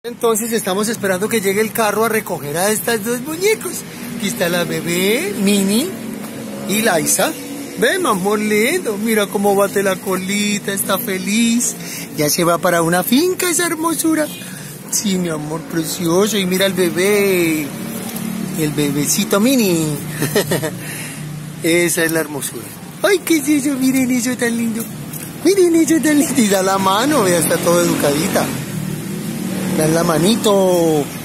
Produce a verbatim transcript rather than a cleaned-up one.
Entonces estamos esperando que llegue el carro a recoger a estas dos muñecos. Aquí está la bebé, Mini y Laisa. Ve, mi amor lindo, mira cómo bate la colita, está feliz. Ya se va para una finca esa hermosura. Sí, mi amor precioso. Y mira el bebé, el bebecito Mini. Esa es la hermosura. Ay, ¿qué es eso? Miren eso tan lindo. Miren eso tan lindo. Y da la mano, ya está todo educadita. Dan la manito.